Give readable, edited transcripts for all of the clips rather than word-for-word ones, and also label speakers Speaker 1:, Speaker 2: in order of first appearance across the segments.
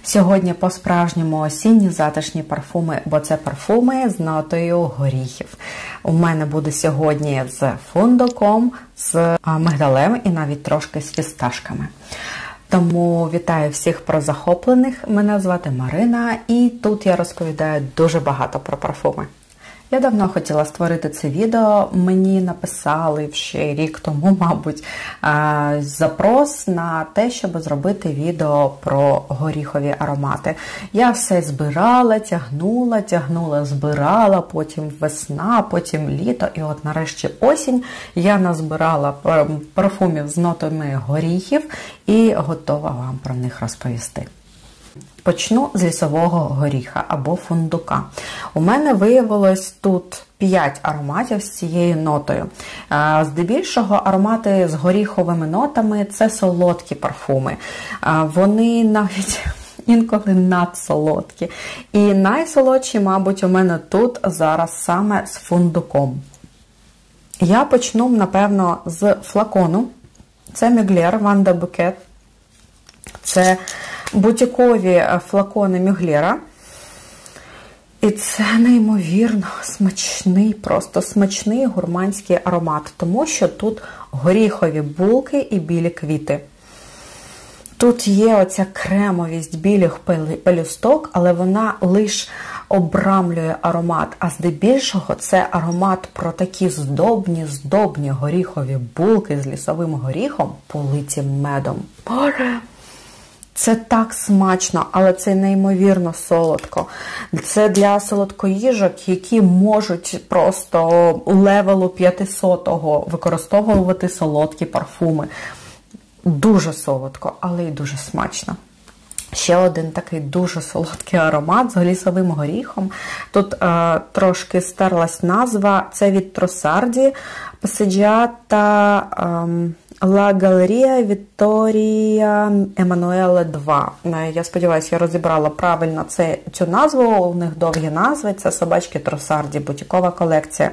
Speaker 1: Сьогодні по-справжньому осінні затишні парфуми, бо це парфуми з нотою горіхів. У мене буде сьогодні з фундуком, з мигдалем і навіть трошки з фісташками. Тому вітаю всіх прозахоплених. Мене звати Марина і тут я розповідаю дуже багато про парфуми. Я давно хотіла створити це відео, мені написали ще рік тому, мабуть, запрос на те, щоб зробити відео про горіхові аромати. Я все збирала, тягнула, збирала, потім весна, потім літо, і от нарешті осінь я назбирала парфумів з нотами горіхів і готова вам про них розповісти. Почну з лісового горіха або фундука. У мене виявилось тут 5 ароматів з цією нотою. Здебільшого аромати з горіховими нотами – це солодкі парфуми. Вони навіть інколи надсолодкі. І найсолодші, мабуть, у мене тут зараз саме з фундуком. Я почну, напевно, з флакону. Це Mugler Vin de Bouquet. Це бутікові флакони Мюглера. І це неймовірно смачний, просто смачний гурманський аромат, тому що тут горіхові булки і білі квіти. Тут є оця кремовість білих пелюсток, але вона лише обрамлює аромат, а здебільшого це аромат про такі здобні горіхові булки з лісовим горіхом, политі медом. Боже! Це так смачно, але це неймовірно солодко. Це для солодкоїжок, які можуть просто левелу 500-го використовувати солодкі парфуми. Дуже солодко, але й дуже смачно. Ще один такий дуже солодкий аромат з лісовим горіхом. Тут трошки стерлась назва. Це від Trussardi Passeggiata La Galleria Vittorio Emanuele 2. Я сподіваюся, я розібрала правильно цю назву. У них довгі назви. Це собачки Trussardi, бутікова колекція.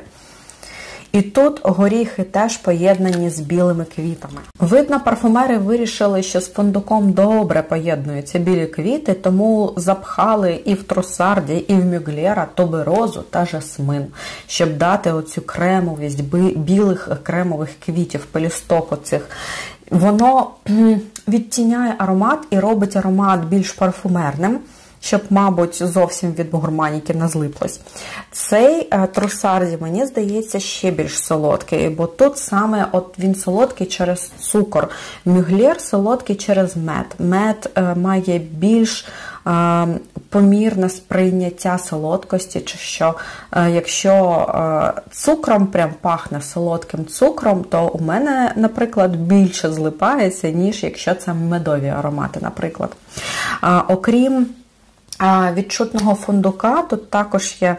Speaker 1: І тут горіхи теж поєднані з білими квітами. Видно, парфумери вирішили, що з фундуком добре поєднуються білі квіти, тому запхали і в Trussardi, і в Мюглера туберозу та жасмин, щоб дати оцю кремовість білих кремових квітів, пелюсток оцих. Воно відтіняє аромат і робить аромат більш парфумерним, щоб, мабуть, зовсім від гурманіки не злиплось. Цей Trussardi, мені здається, ще більш солодкий, бо тут саме от він солодкий через цукор. Мюглер солодкий через мед. Мед має більш помірне сприйняття солодкості, чи що якщо цукром прям пахне солодким цукром, то у мене, наприклад, більше злипається, ніж якщо це медові аромати, наприклад. Окрім відчутного фундука, тут також є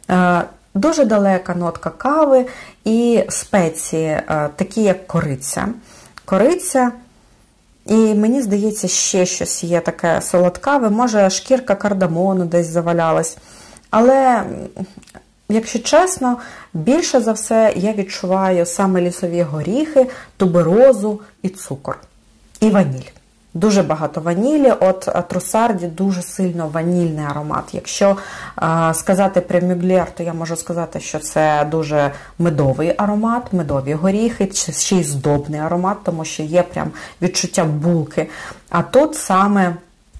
Speaker 1: дуже далека нотка кави і спеції, такі як кориця. Кориця, і мені здається, ще щось є таке солодкаве, може шкірка кардамону десь завалялась. Але, якщо чесно, більше за все я відчуваю саме лісові горіхи, туберозу і цукор. І ваніль. Дуже багато ванілі, от Trussardi дуже сильно ванільний аромат. Якщо сказати про Mugler, то я можу сказати, що це дуже медовий аромат, медові горіхи, ще й здобний аромат, тому що є прям відчуття булки. А тут саме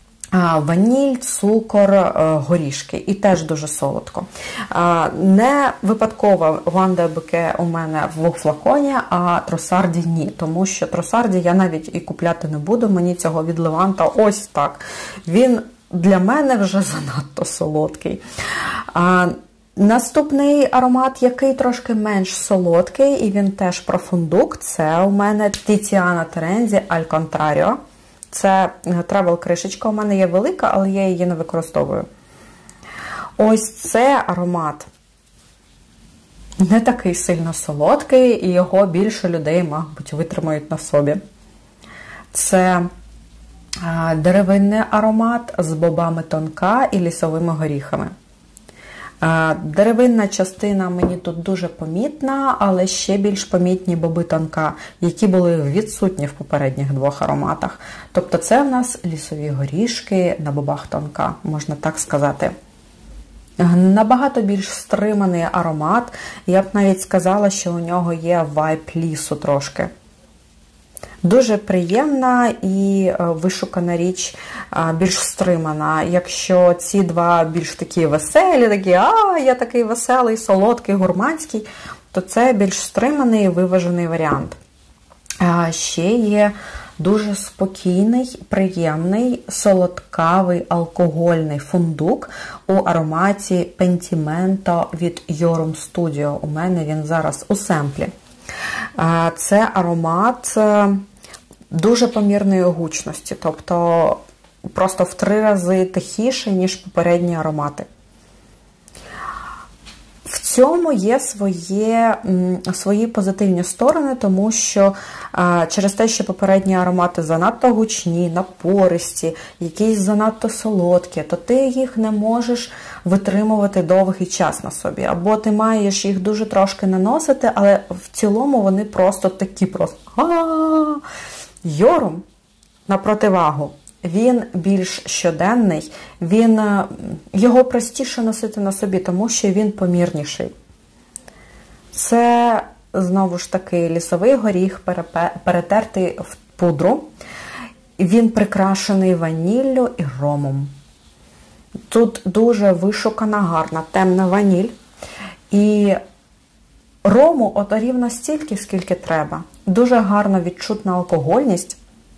Speaker 1: ваніль, цукор, горішки. І теж дуже солодко. Не випадково Vin de Bouquet у мене в флаконі, а Trussardi ні. Тому що Trussardi я навіть і купляти не буду. Мені цього від Леванта ось так. Він для мене вже занадто солодкий. Наступний аромат, який трошки менш солодкий, і він теж про фундук, це у мене Tiziana Terenzi Al Contrario. Це тревел-кришечка, у мене є велика, але я її не використовую. Ось це аромат не такий сильно солодкий, і його більше людей, мабуть, витримають на собі. Це деревинний аромат з бобами тонка і лісовими горіхами. Деревинна частина мені тут дуже помітна, але ще більш помітні боби тонка, які були відсутні в попередніх двох ароматах. Тобто це в нас лісові горішки на бобах тонка, можна так сказати. Набагато більш стриманий аромат. Я б навіть сказала, що у нього є вайб лісу трошки. Дуже приємна і вишукана річ, більш стримана. Якщо ці два більш такі веселі, такі я такий веселий, солодкий, гурманський, то це більш стриманий і виважений варіант. Ще є дуже спокійний, приємний, солодкавий, алкогольний фундук у ароматі Pentimento від Iorum Studio. У мене він зараз у семплі. Це аромат дуже помірної гучності, тобто просто в 3 рази тихіше, ніж попередні аромати. В цьому є свої позитивні сторони, тому що через те, що попередні аромати занадто гучні, напористі, якісь занадто солодкі, то ти їх не можеш витримувати довгий час на собі. Або ти маєш їх дуже трошки наносити, але в цілому вони просто такі Iorum, на противагу, він більш щоденний, його простіше носити на собі, тому що він помірніший. Це, знову ж таки, лісовий горіх, перетертий в пудру. Він прикрашений ваніллю і ромом. Тут дуже вишукана, гарна, темна ваніль. І рому от рівно стільки, скільки треба. Дуже гарно відчутна алкогольність.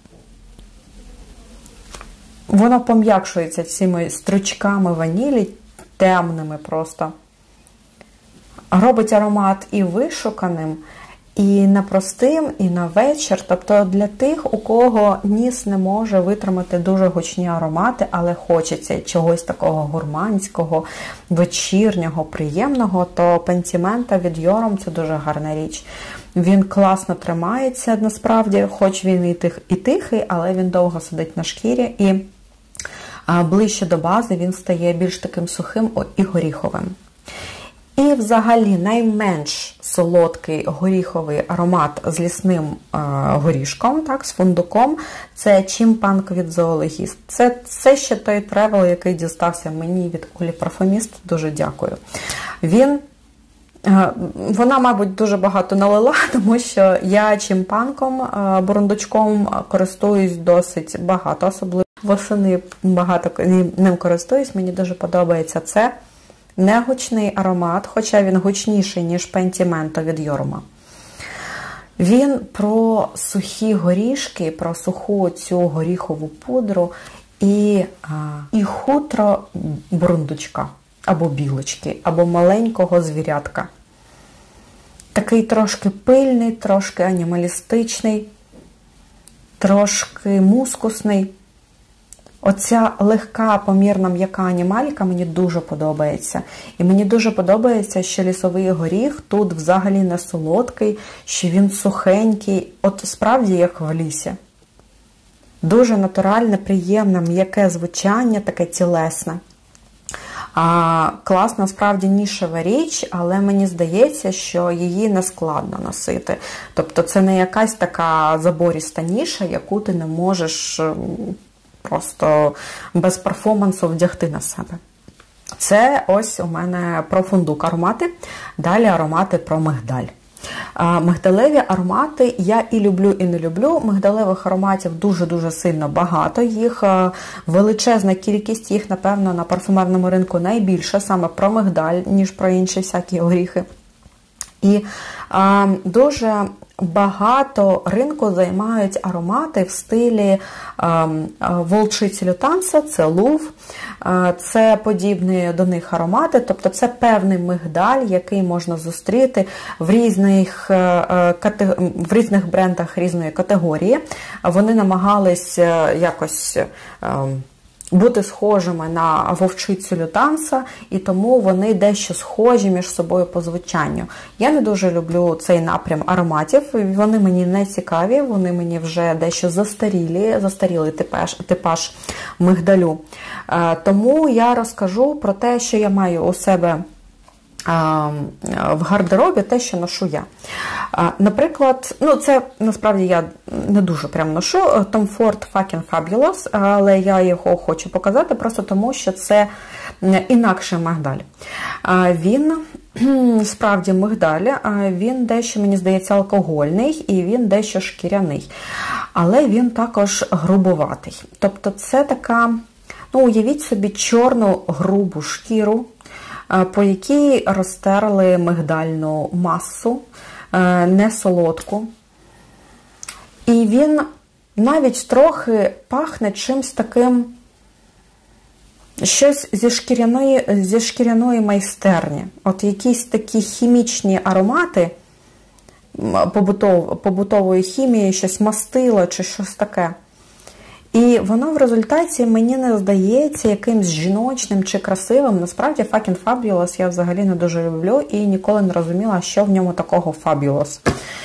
Speaker 1: Воно пом'якшується цими стручками ванілі, темними просто. Робить аромат і вишуканим, і непростим, і на вечір. Тобто для тих, у кого ніс не може витримати дуже гучні аромати, але хочеться чогось такого гурманського, вечірнього, приємного, то Pentimento від Iorum – це дуже гарна річ. Він класно тримається, насправді, хоч він і тихий, але він довго сидить на шкірі, і ближче до бази він стає більш таким сухим і горіховим. І взагалі найменш солодкий горіховий аромат з лісним горішком, так, з фундуком, це Chimpank від Zoologist. Це ще той тревел, який дістався мені від Олі Парфуміст. Дуже дякую. Вона, мабуть, дуже багато налила, тому що я чимпанком, бурундучком користуюсь досить багато, особливо восени багато ним користуюсь. Мені дуже подобається це. Негучний аромат, хоча він гучніший, ніж Pentimento від Iorum. Він про сухі горішки, про суху цю горіхову пудру і хутро бурундучка, або білочки, або маленького звірятка. Такий трошки пильний, трошки анімалістичний, трошки мускусний. Оця легка, помірна, м'яка анімалька мені дуже подобається. І мені дуже подобається, що лісовий горіх тут взагалі не солодкий, що він сухенький, от справді як в лісі. Дуже натуральне, приємне, м'яке звучання, таке тілесне. Класна, справді, нішева річ, але мені здається, що її не складно носити. Тобто це не якась така заборіста ніша, яку ти не можеш просто без перформансу вдягти на себе. Це ось у мене про фундук аромати. Далі аромати про мигдаль. Мигдалеві аромати я і люблю, і не люблю. Мигдалевих ароматів дуже-дуже сильно багато. Їх величезна кількість, їх, напевно, на парфумерному ринку найбільше саме про мигдаль, ніж про інші всякі горіхи. І дуже багато ринку займають аромати в стилі волчиці лютанса, це лув, це подібні до них аромати, тобто це певний мигдаль, який можна зустріти в різних брендах різної категорії. Вони намагались якось бути схожими на вовчицю лютанса, і тому вони дещо схожі між собою по звучанню. Я не дуже люблю цей напрям ароматів, вони мені не цікаві, вони мені вже дещо застарілий типаж мигдалю. Тому я розкажу про те, що я маю у себе в гардеробі те, що ношу я. Наприклад, це насправді я не дуже прям ношу Tom Ford Fucking Fabulous, але я його хочу показати просто тому, що це інакший мигдаль. Він справді мигдаль, він дещо, мені здається, алкогольний і він дещо шкіряний. Але він також грубуватий. Тобто це така, уявіть собі чорну грубу шкіру, по якій розтерли мигдальну масу, не солодку. І він навіть трохи пахне чимсь таким, щось зі шкіряної майстерні. От якісь такі хімічні аромати побутової хімії, щось мастило чи щось таке. І воно в результаті мені не здається якимсь жіночним чи красивим. Насправді, Fucking Fabulous я взагалі не дуже люблю і ніколи не розуміла, що в ньому такого Fabulous.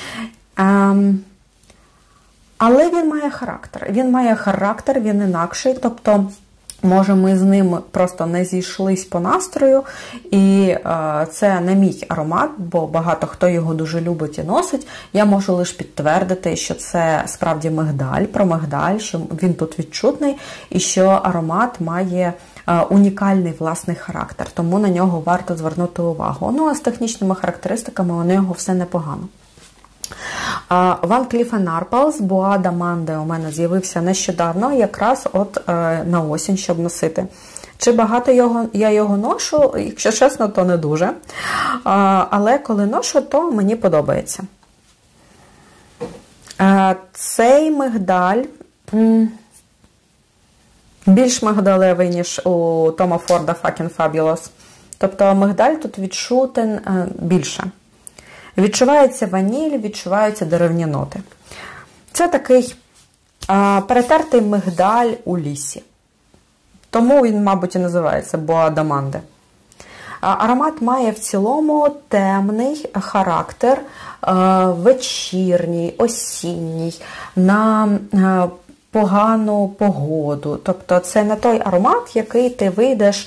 Speaker 1: Але він має характер. Він інакший, тобто, може, ми з ним просто не зійшлись по настрою, і це не мій аромат, бо багато хто його дуже любить і носить. Я можу лише підтвердити, що це справді мигдаль, про мигдаль, що він тут відчутний, і що аромат має унікальний власний характер, тому на нього варто звернути увагу. А з технічними характеристиками у нього все непогано. Van Cleef & Arpels Bois d'Amande у мене з'явився нещодавно, якраз от на осінь, щоб носити. Чи багато я його ношу? Якщо чесно, то не дуже. Але коли ношу, то мені подобається. Цей мигдаль більш мигдалевий, ніж у Тома Форда Fucking Fabulous. Тобто мигдаль тут відчутен більше. Відчувається ваніль, відчуваються деревні ноти. Це такий перетертий мигдаль у лісі. Тому він, мабуть, і називається Bois d'Amande. Аромат має в цілому темний характер, вечірній, осінній, на погану погоду. Тобто це не той аромат, який ти вийдеш,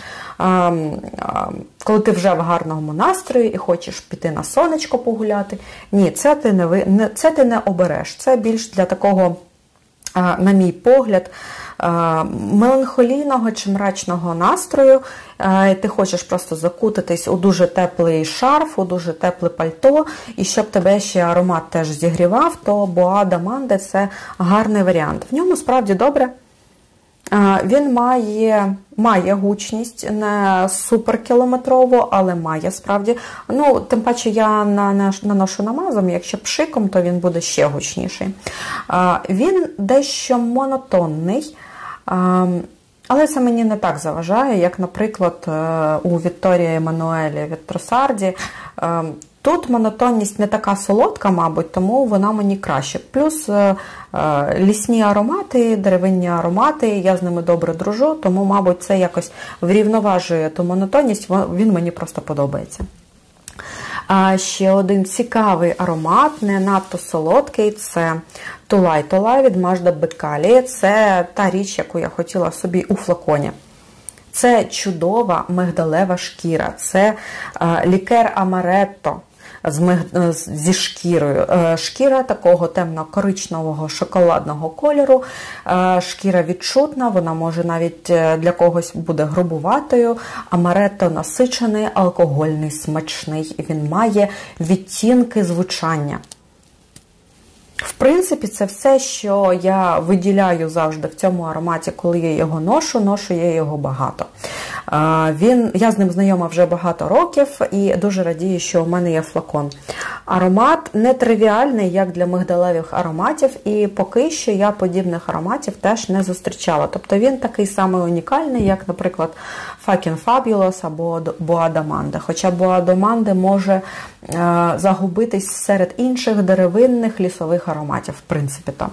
Speaker 1: коли ти вже в гарному настрої і хочеш піти на сонечко погуляти. Ні, це ти не обереш. Це більш для такого, на мій погляд, меланхолійного чи мрачного настрою. Ти хочеш просто закутатись у дуже теплий шарф, у дуже тепле пальто, і щоб тебе ще аромат теж зігрівав, то Bois d'Amande – це гарний варіант. В ньому справді добре. Він має гучність, не суперкілометрову, але має справді. Тим паче я наношу намазом, якщо пшиком, то він буде ще гучніший. Він дещо монотонний, але це мені не так заважає, як, наприклад, у Вікторії Еммануелі від Тросарді. Тут монотонність не така солодка, мабуть, тому вона мені краще. Плюс лісні аромати, деревинні аромати, я з ними добре дружу, тому, мабуть, це якось врівноважує ту монотонність, він мені просто подобається. Ще один цікавий аромат, не надто солодкий, це Тулай Тулай від Majda Bekali. Це та річ, яку я хотіла собі у флаконі. Це чудова мигдалева шкіра, це лікер амаретто зі шкірою. Шкіра такого темно-коричневого шоколадного кольору. Шкіра відчутна, вона може навіть для когось буде грубуватою. Амаретто насичений, алкогольний, смачний. Він має відтінки звучання. В принципі, це все, що я виділяю завжди в цьому ароматі, коли я його ношу я його багато. Я з ним знайома вже багато років і дуже радію, що у мене є флакон. Аромат нетривіальний, як для мигдалевих ароматів, і поки що я подібних ароматів теж не зустрічала. Тобто він такий самий унікальний, як, наприклад, Fucking Fabulous або Bois d'Amande. Хоча Bois d'Amande може загубитись серед інших деревинних лісових ароматів, в принципі-то.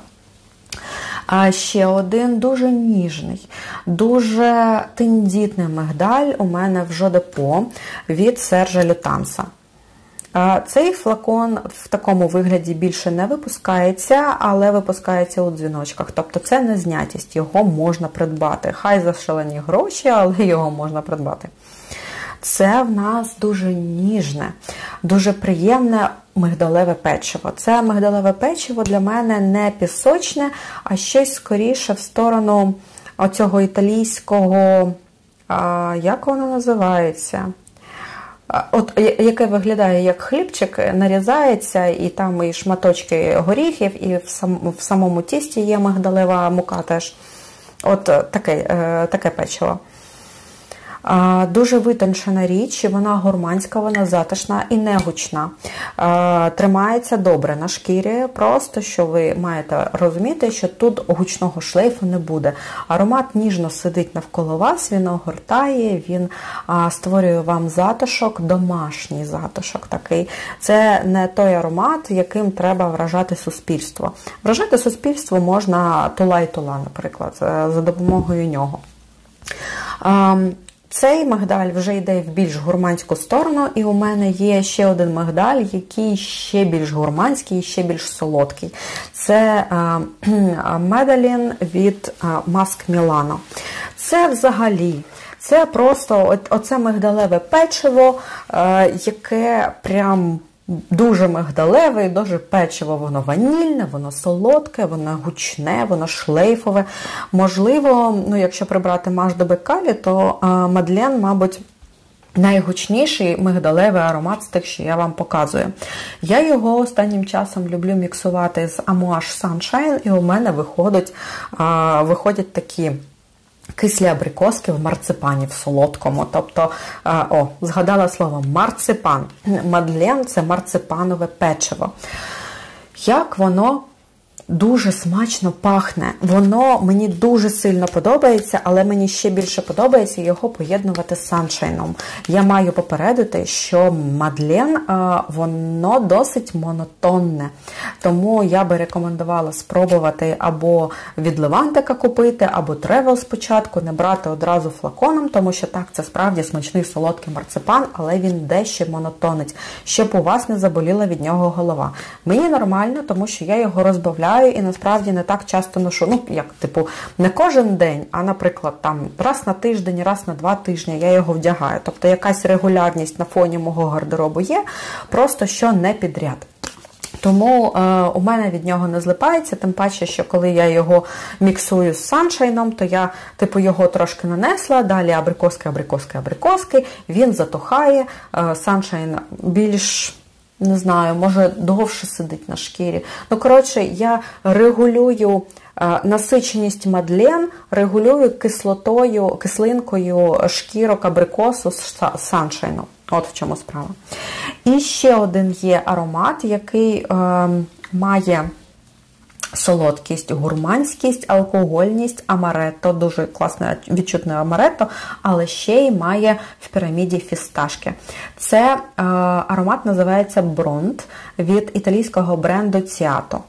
Speaker 1: А ще один дуже ніжний, дуже тендітний мигдаль у мене в Жодепо від Сержа Лютанса. Цей флакон в такому вигляді більше не випускається, але випускається у дзвіночках. Тобто це не знятість, його можна придбати. Хай за шалені гроші, але його можна придбати. Це в нас дуже ніжне, дуже приємне мигдалеве печиво. Це мигдалеве печиво для мене не пісочне, а щось скоріше в сторону оцього італійського, як воно називається? От, яке виглядає як хлібчик, нарізається, і там і шматочки горіхів, і в самому тісті є мигдалева мука теж. От таке печиво. Дуже витончена річ, і вона гурманська, вона затишна і не гучна. Тримається добре на шкірі, просто що ви маєте розуміти, що тут гучного шлейфу не буде. Аромат ніжно сидить навколо вас, він огортає, він створює вам затишок, домашній затишок такий. Це не той аромат, яким треба вражати суспільство. Вражати суспільство можна тула, наприклад, за допомогою нього. Цей мигдаль вже йде в більш гурманську сторону, і у мене є ще один мигдаль, який ще більш гурманський і ще більш солодкий. Це Медалін від Маск Мілано. Це взагалі, це просто оце мигдалеве печиво, яке прям дуже мигдалеве, дуже печиво, воно ванільне, воно солодке, воно гучне, воно шлейфове. Можливо, якщо прибрати Маш де Беккалі, то Мадлен, мабуть, найгучніший мигдалевий аромат з тих, що я вам показую. Я його останнім часом люблю міксувати з Amouage Sunshine, і у мене виходять такі кислі абрикоски в марципані, в солодкому. Тобто, згадала слово марципан. Мадлен – це марципанове печиво. Як воно дуже смачно пахне. Воно мені дуже сильно подобається, але мені ще більше подобається його поєднувати з саншайном. Я маю попередити, що Мадлен, воно досить монотонне. Тому я би рекомендувала спробувати або від Левантика купити, або Тревел спочатку, не брати одразу флаконом, тому що так, це справді смачний солодкий марципан, але він дещо монотонить, щоб у вас не заболіла від нього голова. Мені нормально, тому що я його розбавляю і насправді не так часто ношу. Не кожен день, а, наприклад, там раз на тиждень, раз на 2 тижні я його вдягаю. Тобто якась регулярність на фоні мого гардеробу є, просто що не підряд. Тому у мене від нього не злипається, тим паче, що коли я його міксую з саншайном, то я його трошки нанесла, далі абрикоски, він затухає, саншайн більш, не знаю, може довше сидить на шкірі. Я регулюю насиченість Мадлен, регулюю кислинкою шкірок абрикосу з саншайну. От в чому справа. І ще один є аромат, який має солодкість, гурманськість, алкогольність, амаретто, дуже класне відчутне амаретто, але ще й має в піраміді фісташки. Це аромат називається Бронт від італійського бренду Ціато.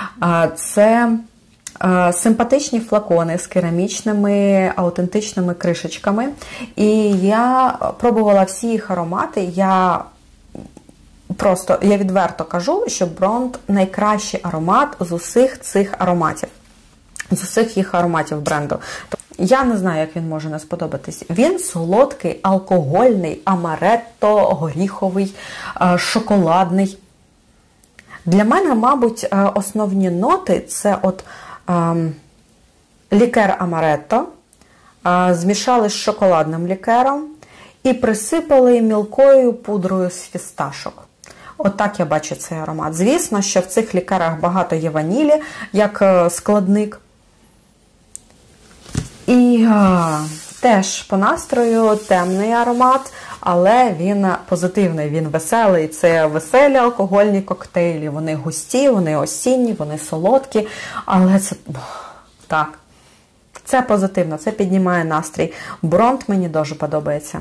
Speaker 1: Це симпатичні флакони з керамічними аутентичними кришечками. І я пробувала всі їх аромати. Я відверто кажу, що Бронт найкращий аромат з усіх цих ароматів. З усіх їх ароматів бренду. Я не знаю, як він може не сподобатись. Він солодкий, алкогольний, амаретто, горіховий, шоколадний. Для мене, мабуть, основні ноти – це лікер амаретто, змішали з шоколадним лікером і присипали мілкою пудрою з фісташок. Отак я бачу цей аромат. Звісно, що в цих лікерах багато є ванілі, як складник. І теж по настрою темний аромат, але він позитивний, він веселий. Це веселі алкогольні коктейлі. Вони густі, вони осінні, вони солодкі, але це так. Це позитивно, це піднімає настрій. Бронт мені дуже подобається.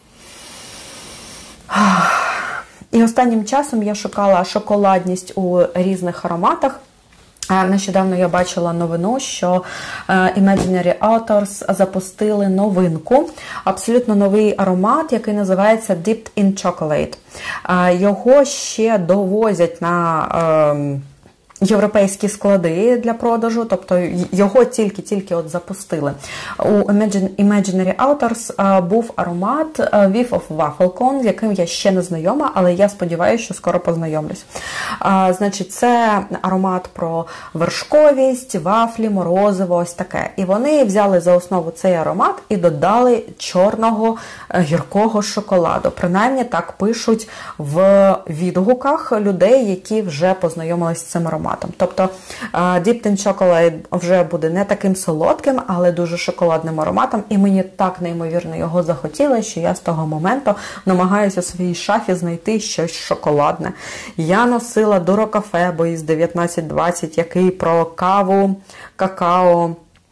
Speaker 1: І останнім часом я шукала шоколадність у різних ароматах. Нещодавно я бачила новину, що Imaginary Authors запустили новинку, абсолютно новий аромат, який називається Dipped in Chocolate. Його ще довозять європейські склади для продажу, тобто його тільки от запустили. У Imaginary Authors був аромат Whiff of Wafflecone, з яким я ще не знайома, але я сподіваюся, що скоро познайомлюсь. Значить, це аромат про вершковість, вафлі, морозиво, ось таке. І вони взяли за основу цей аромат і додали чорного гіркого шоколаду. Принаймні так пишуть в відгуках людей, які вже познайомились з цим ароматом. Тобто Dipped in Chocolate вже буде не таким солодким, але дуже шоколадним ароматом, і мені так неймовірно його захотілося, що я з того моменту намагаюся у своїй шафі знайти щось шоколадне. Я носила Duro Cafe із 1920, який про каву, какао,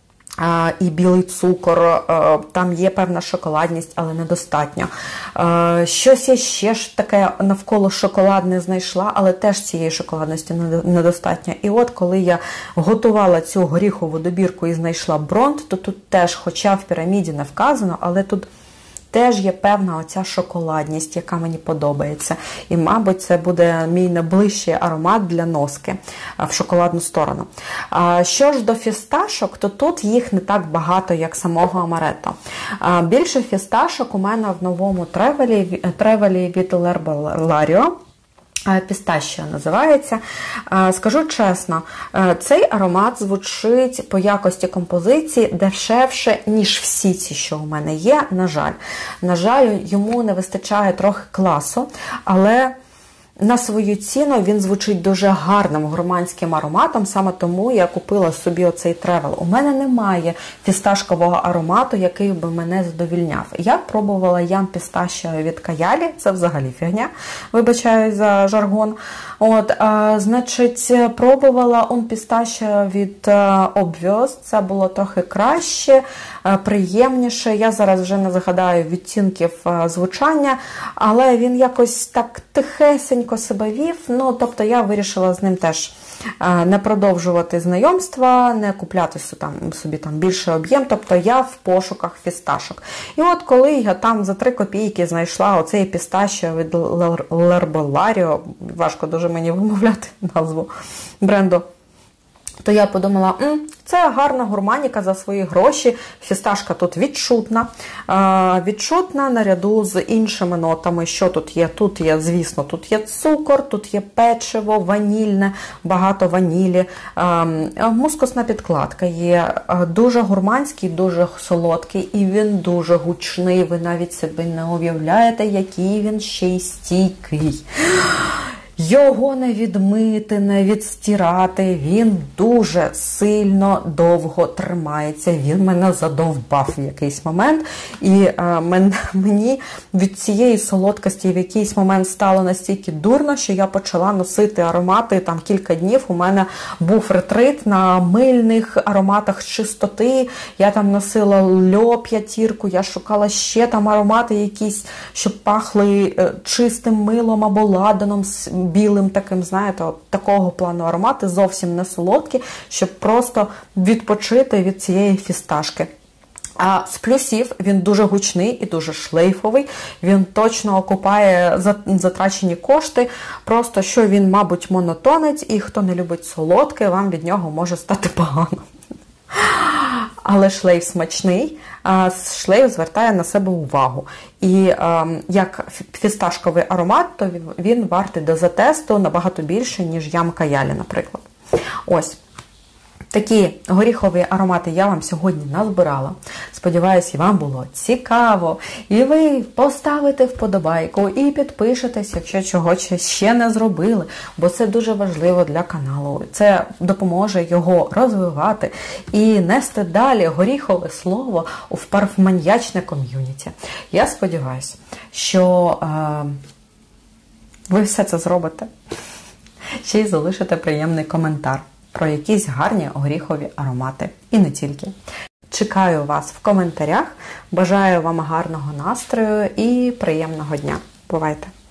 Speaker 1: і білий цукор, там є певна шоколадність, але недостатньо. Щось я ще ж таке навколо шоколадне знайшла, але теж цієї шоколадності недостатньо. І от коли я готувала цю горіхову добірку і знайшла бронт, то тут теж, хоча в піраміді не вказано, але тут теж є певна оця шоколадність, яка мені подобається. І, мабуть, це буде мій найближчий аромат для носки в шоколадну сторону. Що ж до фісташок, то тут їх не так багато, як самого амаретто. Більше фісташок у мене в новому тревелі від L'Herbolario. Пісташіо називається. Скажу чесно, цей аромат звучить по якості композиції дешевше, ніж всі ці, що у мене є, на жаль. На жаль, йому не вистачає трохи класу, але на свою ціну він звучить дуже гарним гурманським ароматом, саме тому я купила собі оцей тревел. У мене немає фісташкового аромату, який би мене задовільняв. Я пробувала Ям Пісташіо від Каялі, це взагалі фігня, вибачаю за жаргон. Значить, пробувала Un Pistachio від Obvious, це було трохи краще, приємніше. Я зараз вже не згадаю відтінків звучання, але він якось так тихесенько себе вів. Тобто я вирішила з ним теж не продовжувати знайомства, не купляти собі там більший об'єм, тобто я в пошуках фісташок. І от коли я там за 3 копійки знайшла оцей пісташіо від L'Herbolario, важко дуже мені вимовляти назву бренду, то я подумала, це гарна гурманіка за свої гроші, фісташка тут відчутна наряду з іншими нотами. Що тут є? Тут є, звісно, тут є цукор, тут є печиво, ванільне, багато ванілі, мускусна підкладка є, дуже гурманський, дуже солодкий, і він дуже гучний, ви навіть собі не уявляєте, який він ще й стійкий. Його не відмити, не відстирати, він дуже сильно довго тримається, він мене задовбав в якийсь момент, і мені від цієї солодкості в якийсь момент стало настільки дурно, що я почала носити аромати там кілька днів, у мене був ретрит на мильних ароматах чистоти, я там носила Льо 5, я шукала ще там аромати якісь, щоб пахли чистим милом або ладаном, білим таким, знаєте, от такого плану аромати, зовсім не солодкі, щоб просто відпочити від цієї фісташки. А з плюсів він дуже гучний і дуже шлейфовий, він точно окупає затрачені кошти, просто що він, мабуть, монотонець, і хто не любить солодке, вам від нього може стати погано. Але шлейф смачний, шлейф звертає на себе увагу. І як фісташковий аромат, то він вартий дозатесту набагато більше, ніж Ям Каялі, наприклад. Ось. Такі горіхові аромати я вам сьогодні назбирала. Сподіваюся, і вам було цікаво. І ви поставите вподобайку і підпишетесь, якщо чогось ще не зробили. Бо це дуже важливо для каналу. Це допоможе його розвивати і нести далі горіхове слово в парфманьячне ком'юніті. Я сподіваюся, що ви все це зробите. Ще й залишите приємний коментар про якісь гарні горіхові аромати. І не тільки. Чекаю вас в коментарях. Бажаю вам гарного настрою і приємного дня. Бувайте!